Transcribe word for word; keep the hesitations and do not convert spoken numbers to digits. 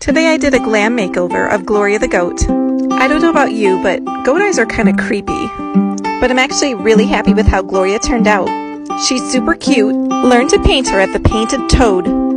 Today I did a glam makeover of Gloria the goat. I don't know about you, but goat eyes are kind of creepy. But I'm actually really happy with how Gloria turned out. She's super cute. Learn to paint her at the Painted Toad.